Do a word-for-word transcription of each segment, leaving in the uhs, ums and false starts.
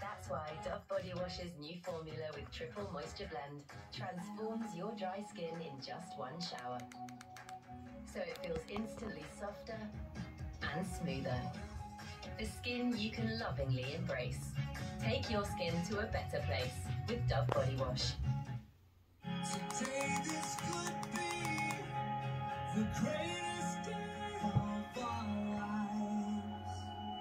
That's why Dove Body Wash's new formula with Triple Moisture Blend transforms your dry skin in just one shower. So it feels instantly softer and smoother. The skin you can lovingly embrace. Take your skin to a better place with Dove Body Wash. Today this could be the greatest day of our lives.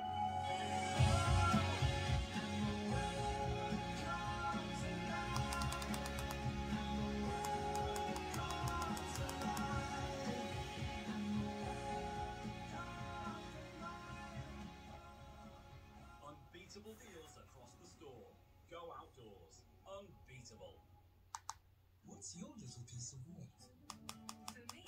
And the world comes alive. And the world comes alive. And the world comes alive. Unbeatable deals across the store. Go outdoors. Unbeatable. What's your little piece of work? For me,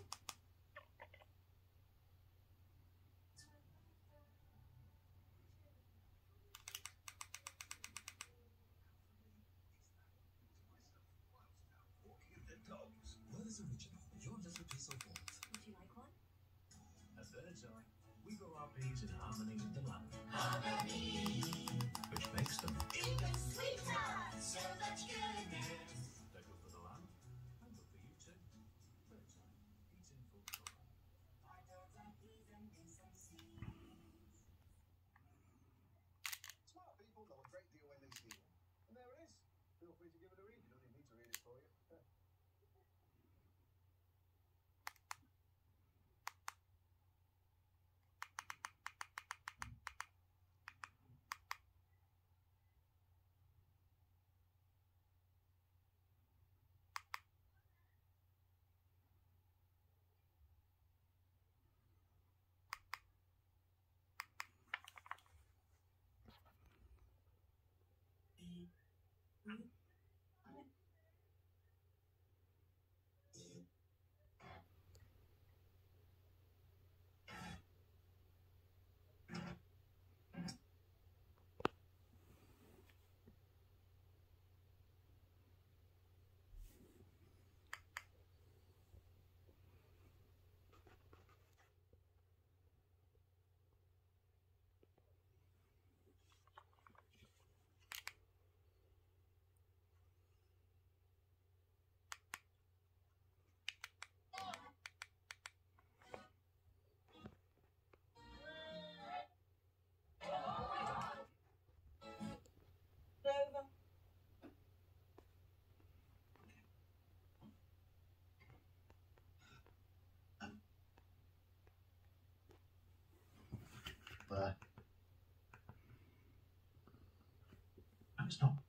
Walking the dogs. Where's original? Your little piece of work. would you like one? A third time, we grow our peas in harmony with the land. Harmony! Which makes them Even sweeter, so much goodness. they're good for the land and good for you too. Third time, eating full cover. Smart people know a great deal when they see one. And there it is. Feel free to give it a read. You don't need me to read it for you. There. And stop.